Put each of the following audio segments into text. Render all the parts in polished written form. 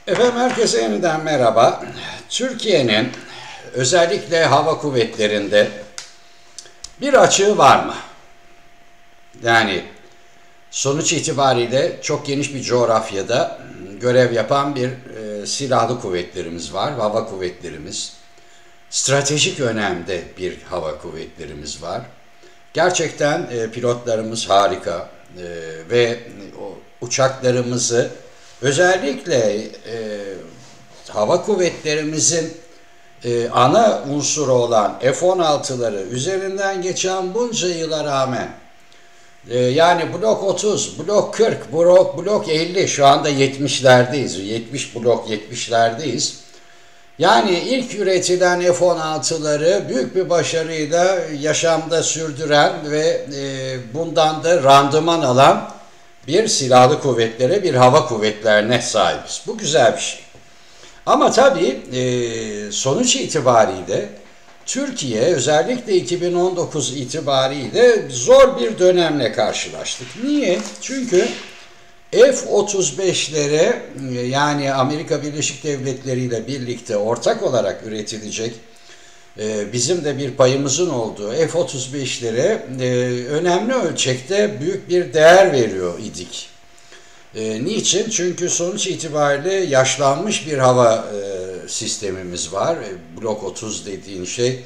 Efendim herkese yeniden merhaba. Türkiye'nin özellikle hava kuvvetlerinde bir açığı var mı? Yani sonuç itibariyle çok geniş bir coğrafyada görev yapan bir silahlı kuvvetlerimiz var, hava kuvvetlerimiz. Stratejik önemde bir hava kuvvetlerimiz var. Gerçekten pilotlarımız harika ve o uçaklarımızı özellikle hava kuvvetlerimizin ana unsuru olan F-16'ları üzerinden geçen bunca yıla rağmen yani blok 30, blok 40, blok 50 şu anda 70'lerdeyiz. 70 blok 70'lerdeyiz. Yani ilk üretilen F-16'ları büyük bir başarıyla yaşamda sürdüren ve bundan da randıman alan bir silahlı kuvvetlere, bir hava kuvvetlerine sahibiz. Bu güzel bir şey. Ama tabii sonuç itibariyle Türkiye özellikle 2019 itibariyle zor bir dönemle karşılaştık. Niye? Çünkü F-35'lere yani Amerika Birleşik Devletleri ile birlikte ortak olarak üretilecek bizim de bir payımızın olduğu F-35'lere önemli ölçekte büyük bir değer veriyor idik. Niçin? Çünkü sonuç itibariyle yaşlanmış bir hava sistemimiz var. Blok 30 dediğin şey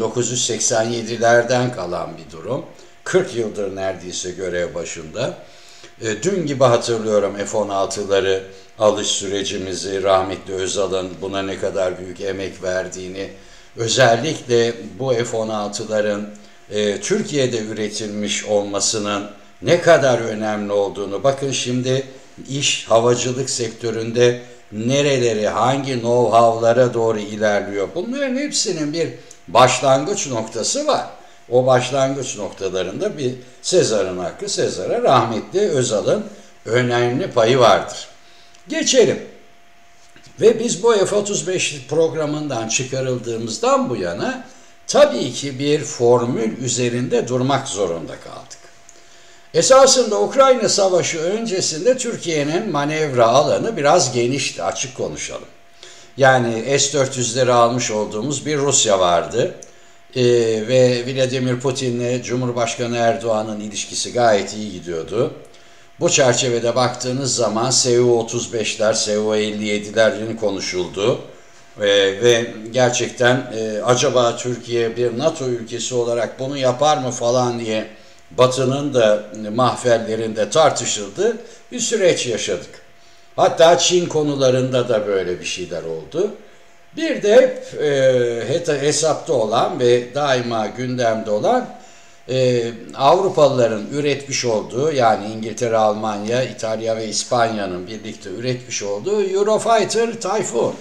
1987'lerden kalan bir durum. 40 yıldır neredeyse görev başında. Dün gibi hatırlıyorum F-16'ları alış sürecimizi, rahmetli Özal'ın buna ne kadar büyük emek verdiğini, özellikle bu F-16'ların Türkiye'de üretilmiş olmasının ne kadar önemli olduğunu, bakın şimdi iş havacılık sektöründe nereleri, hangi know-how'lara doğru ilerliyor. Bunların hepsinin bir başlangıç noktası var. O başlangıç noktalarında bir Sezar'ın hakkı Sezar'a, rahmetli Özal'ın önemli payı vardır. Geçelim. Ve biz bu F-35 programından çıkarıldığımızdan bu yana tabii ki bir formül üzerinde durmak zorunda kaldık. Esasında Ukrayna Savaşı öncesinde Türkiye'nin manevra alanı biraz genişti, açık konuşalım. Yani S-400'leri almış olduğumuz bir Rusya vardı. Ve Vladimir Putin'le Cumhurbaşkanı Erdoğan'ın ilişkisi gayet iyi gidiyordu. Bu çerçevede baktığınız zaman Su-35'ler, Su-57'lerin konuşuldu. Ve gerçekten acaba Türkiye bir NATO ülkesi olarak bunu yapar mı falan diye Batı'nın da mahfellerinde tartışıldı. Bir süreç yaşadık. Hatta Çin konularında da böyle bir şeyler oldu. Bir de hesapta olan ve daima gündemde olan Avrupalıların üretmiş olduğu, yani İngiltere, Almanya, İtalya ve İspanya'nın birlikte üretmiş olduğu Eurofighter Typhoon.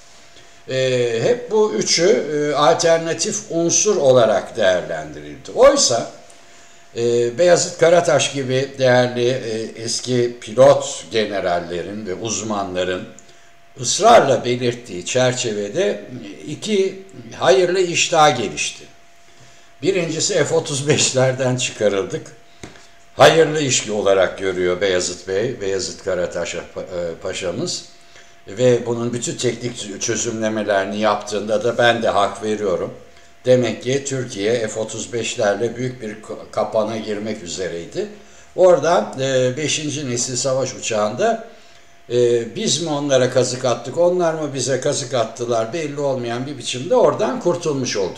Hep bu üçü alternatif unsur olarak değerlendirildi. Oysa Beyazıt Karataş gibi değerli eski pilot generallerin ve uzmanların ısrarla belirttiği çerçevede iki hayırlı iş daha gelişti. Birincisi F-35'lerden çıkarıldık. Hayırlı iş olarak görüyor Beyazıt Bey, Beyazıt Karataş Paşa'mız. Ve bunun bütün teknik çözümlemelerini yaptığında da ben de hak veriyorum. Demek ki Türkiye F-35'lerle büyük bir kapana girmek üzereydi. Oradan 5. nesil savaş uçağında biz mi onlara kazık attık, onlar mı bize kazık attılar belli olmayan bir biçimde oradan kurtulmuş olduk.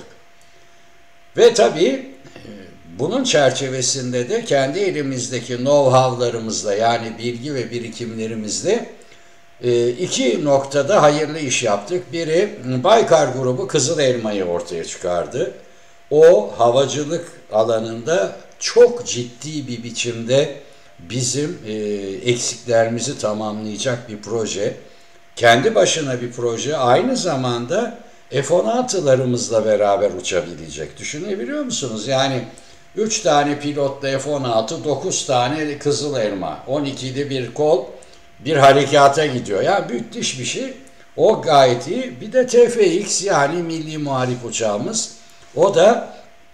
Ve tabii bunun çerçevesinde de kendi elimizdeki know-how'larımızla, yani bilgi ve birikimlerimizle iki noktada hayırlı iş yaptık. Biri, Baykar grubu Kızıl Elma'yı ortaya çıkardı. O havacılık alanında çok ciddi bir biçimde bizim eksiklerimizi tamamlayacak bir proje. Kendi başına bir proje, aynı zamanda F-16'larımızla beraber uçabilecek. Düşünebiliyor musunuz? Yani 3 tane pilotla F-16, 9 tane Kızıl Elma, 12'li bir kol bir harekata gidiyor. Yani müthiş bir şey. O gayet iyi. Bir de TFX, yani Milli Muharip uçağımız. O da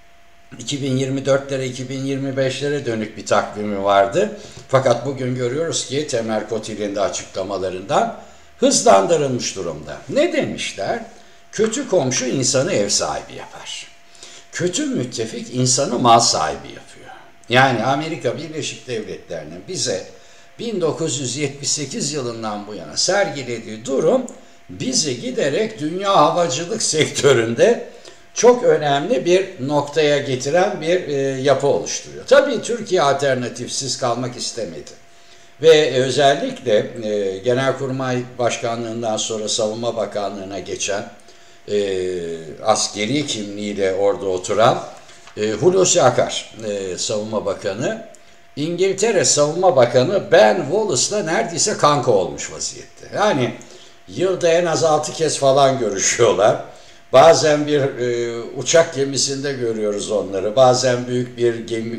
2024'lere, 2025'lere dönük bir takvimi vardı. Fakat bugün görüyoruz ki Temer Kotil'in de açıklamalarından hızlandırılmış durumda. Ne demişler? Kötü komşu insanı ev sahibi yapar. Kötü müttefik insanı mal sahibi yapıyor. Yani Amerika Birleşik Devletleri'nin bize 1978 yılından bu yana sergilediği durum bizi giderek dünya havacılık sektöründe çok önemli bir noktaya getiren bir yapı oluşturuyor. Tabii Türkiye alternatifsiz kalmak istemedi. Ve özellikle Genelkurmay Başkanlığından sonra Savunma Bakanlığı'na geçen askeri kimliğiyle orada oturan Hulusi Akar Savunma Bakanı, İngiltere Savunma Bakanı Ben Wallace'la neredeyse kanka olmuş vaziyette. Yani yılda en az 6 kez falan görüşüyorlar. Bazen bir uçak gemisinde görüyoruz onları. Bazen büyük bir gemi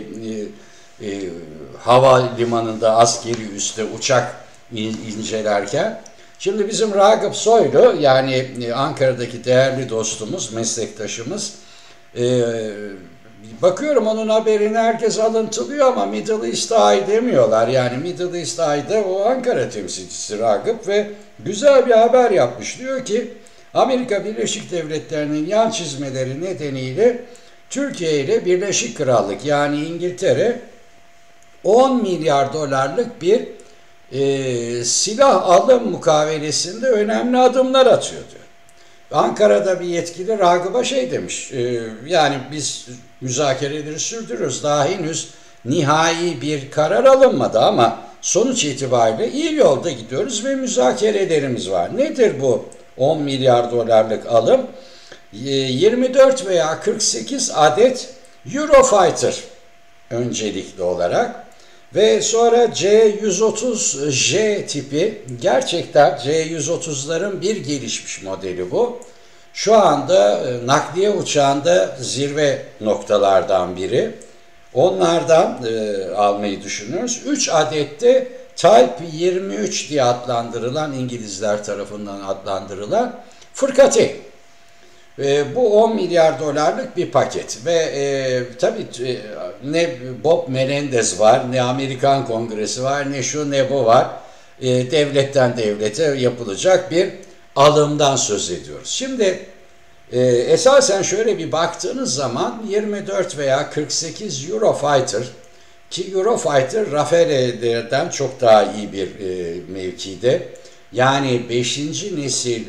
havalimanında askeri üste uçak incelerken. Şimdi bizim Ragıp Soylu, yani Ankara'daki değerli dostumuz, meslektaşımız, bakıyorum onun haberini herkes alıntılıyor ama Middle East Eye demiyorlar. Yani Middle East Eye'de o Ankara temsilcisi Ragıp ve güzel bir haber yapmış. Diyor ki Amerika Birleşik Devletleri'nin yan çizmeleri nedeniyle Türkiye ile Birleşik Krallık yani İngiltere 10 milyar dolarlık bir silah alım mukavelesinde önemli adımlar atıyor diyor. Ankara'da bir yetkili Ragıp'a şey demiş, yani biz müzakereleri sürdürüyoruz, daha henüz nihai bir karar alınmadı ama sonuç itibariyle iyi yolda gidiyoruz ve müzakerelerimiz var. Nedir bu 10 milyar dolarlık alım? 24 veya 48 adet Eurofighter öncelikli olarak ve sonra C-130J tipi, gerçekten C-130'ların bir gelişmiş modeli bu. Şu anda nakliye uçağında zirve noktalardan biri. Onlardan almayı düşünüyoruz. 3 adet de Type 23 diye adlandırılan, İngilizler tarafından adlandırılan fırkateyn. Bu 10 milyar dolarlık bir paket ve tabii ne Bob Menendez var, ne Amerikan Kongresi var, ne şu ne bu var. Devletten devlete yapılacak bir alımdan söz ediyoruz. Şimdi esasen şöyle bir baktığınız zaman 24 veya 48 Eurofighter, ki Eurofighter Rafale'den çok daha iyi bir mevkide. Yani 5. nesil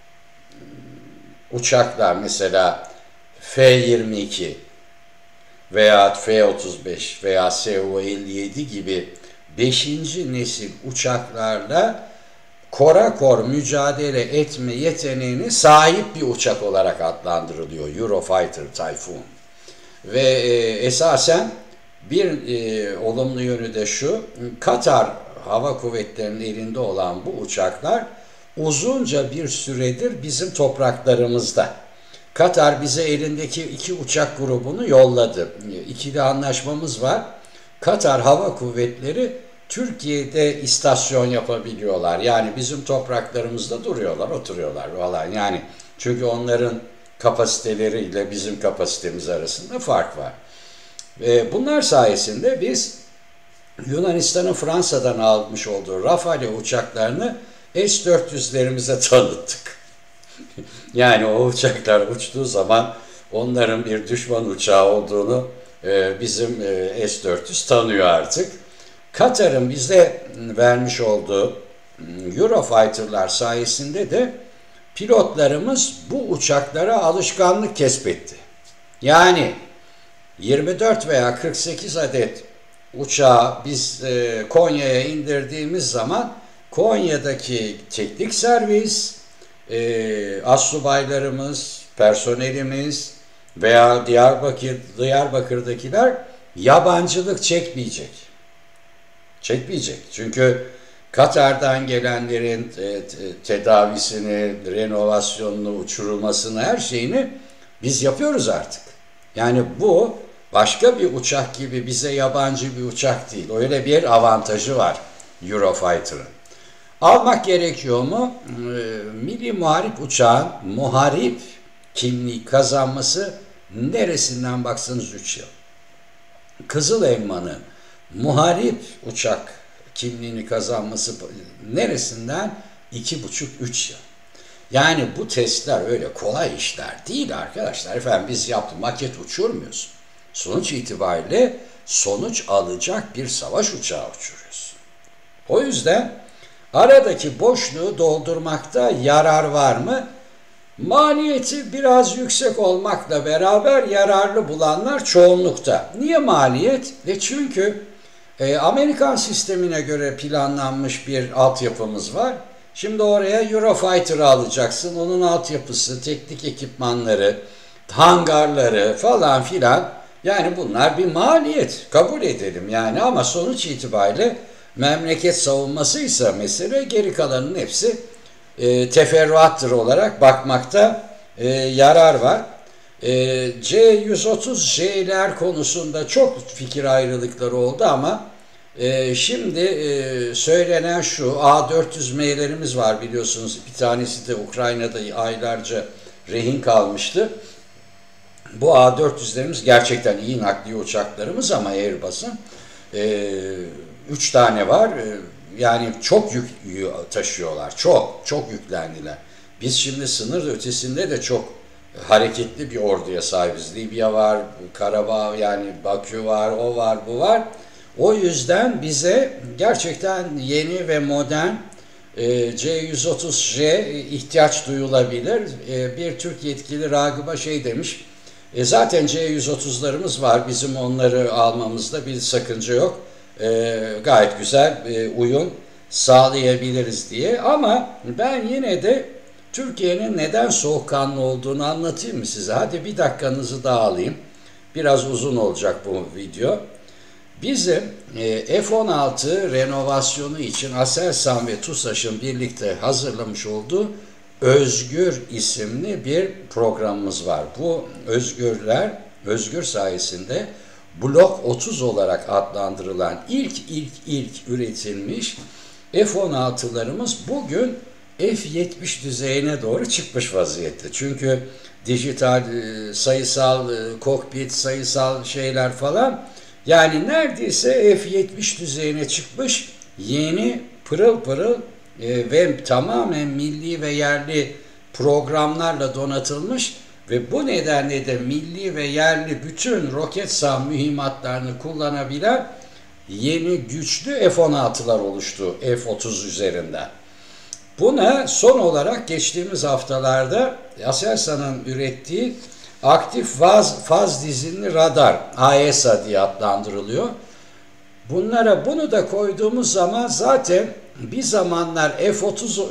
uçaklar, mesela F-22 veya F-35 veya Su-57 gibi 5. nesil uçaklarla korakor mücadele etme yeteneğine sahip bir uçak olarak adlandırılıyor Eurofighter Typhoon. Ve esasen bir olumlu yönü de şu, Katar Hava Kuvvetleri'nin elinde olan bu uçaklar uzunca bir süredir bizim topraklarımızda. Katar bize elindeki 2 uçak grubunu yolladı. İkili anlaşmamız var. Katar Hava Kuvvetleri Türkiye'de istasyon yapabiliyorlar. Yani bizim topraklarımızda duruyorlar, oturuyorlar falan. Yani çünkü onların kapasiteleriyle bizim kapasitemiz arasında fark var. Bunlar sayesinde biz Yunanistan'ın Fransa'dan almış olduğu Rafale uçaklarını S-400'lerimize tanıttık. Yani o uçaklar uçtuğu zaman onların bir düşman uçağı olduğunu bizim S-400 tanıyor artık. Katar'ın bize vermiş olduğu Eurofighter'lar sayesinde de pilotlarımız bu uçaklara alışkanlık kesbetti. Yani 24 veya 48 adet uçağı biz Konya'ya indirdiğimiz zaman Konya'daki teknik servis, astsubaylarımız, personelimiz veya Diyarbakır'dakiler yabancılık çekmeyecek. Çünkü Katar'dan gelenlerin tedavisini, renovasyonunu, uçurulmasını, her şeyini biz yapıyoruz artık. Yani bu başka bir uçak gibi bize yabancı bir uçak değil. Öyle bir avantajı var Eurofighter'ın. Almak gerekiyor mu? Milli Muharip uçağın muharip kimliği kazanması neresinden baksanız 3 yıl. Kızıl Elma'nın muharip uçak kimliğini kazanması neresinden 2,5-3 yıl. Yani bu testler öyle kolay işler değil arkadaşlar. Efendim biz yaptık, maket uçurmuyoruz. Sonuç itibariyle sonuç alacak bir savaş uçağı uçuruyoruz. O yüzden aradaki boşluğu doldurmakta yarar var mı? Maliyeti biraz yüksek olmakla beraber yararlı bulanlar çoğunlukta. Niye maliyet? Çünkü Amerikan sistemine göre planlanmış bir altyapımız var. Şimdi oraya Eurofighter'ı alacaksın. Onun altyapısı, teknik ekipmanları, hangarları falan filan. Yani bunlar bir maliyet. Kabul edelim yani, ama sonuç itibariyle memleket savunmasıysa mesele, geri kalanın hepsi teferruattır olarak bakmakta yarar var. C-130J'ler konusunda çok fikir ayrılıkları oldu ama şimdi söylenen şu, A400M'lerimiz var biliyorsunuz. Bir tanesi de Ukrayna'da aylarca rehin kalmıştı. Bu A400'lerimiz gerçekten iyi nakliye uçaklarımız ama Airbus'un 3 tane var. Yani çok yük taşıyorlar. Çok yüklendiler. Biz şimdi sınır ötesinde de çok hareketli bir orduya sahibiz. Libya var, Karabağ, yani Bakü var, o var, bu var. O yüzden bize gerçekten yeni ve modern C-130J ihtiyaç duyulabilir. Bir Türk yetkili Ragıp'a şey demiş, zaten C-130'larımız var, bizim onları almamızda bir sakınca yok. Gayet güzel uyum sağlayabiliriz diye. Ama ben yine de Türkiye'nin neden soğukkanlı olduğunu anlatayım mı size? Hadi bir dakikanızı daha alayım. Biraz uzun olacak bu video. Bizim F-16 renovasyonu için Aselsan ve TUSAŞ'ın birlikte hazırlamış olduğu Özgür isimli bir programımız var. Bu Özgür sayesinde Blok 30 olarak adlandırılan ilk üretilmiş F-16'larımız bugün F-70 düzeyine doğru çıkmış vaziyette. Çünkü dijital, sayısal, kokpit, sayısal şeyler falan, yani neredeyse F-70 düzeyine çıkmış yeni pırıl pırıl ve tamamen milli ve yerli programlarla donatılmış ve bu nedenle de milli ve yerli bütün Roketsan mühimmatlarını kullanabilen yeni güçlü F-16'lar oluştu F-30 üzerinden. Buna son olarak geçtiğimiz haftalarda Aselsan'ın ürettiği aktif faz dizinli radar, AESA diye adlandırılıyor. Bunu da koyduğumuz zaman zaten bir zamanlar F-30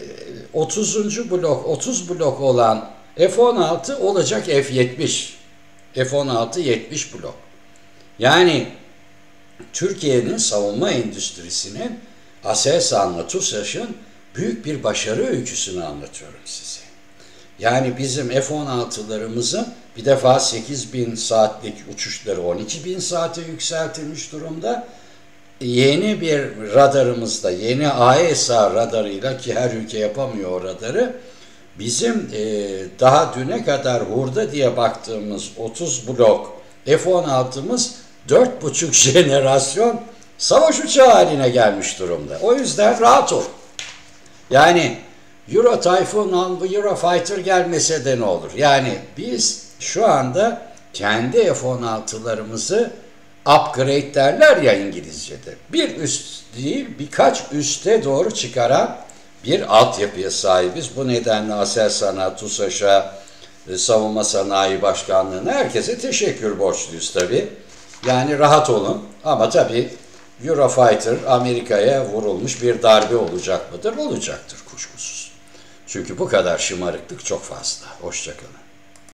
30. blok, 30 blok olan F-16 olacak F-70. F-16 70 blok. Yani Türkiye'nin savunma endüstrisinin Aselsan'la TUSAŞ'ın büyük bir başarı öyküsünü anlatıyorum size. Yani bizim F-16'larımızın bir defa 8.000 saatlik uçuşları 12.000 saate yükseltilmiş durumda. Yeni bir radarımızda, yeni AESA radarıyla, ki her ülke yapamıyor o radarı, bizim daha düne kadar hurda diye baktığımız 30 blok F-16'mız 4,5 jenerasyon savaş uçağı haline gelmiş durumda. O yüzden rahat ol. Yani Euro Typhoon, Eurofighter gelmese de ne olur? Yani biz şu anda kendi F-16'larımızı upgrade derler ya İngilizce'de. Bir üst değil, birkaç üste doğru çıkaran bir altyapıya sahibiz. Bu nedenle Aselsan'a, TUSAŞ'a, Savunma Sanayi Başkanlığı'na, herkese teşekkür borçluyuz tabii. Yani rahat olun ama tabii Eurofighter Amerika'ya vurulmuş bir darbe olacak mıdır? Olacaktır kuşkusuz. Çünkü bu kadar şımarıklık çok fazla. Hoşça kalın.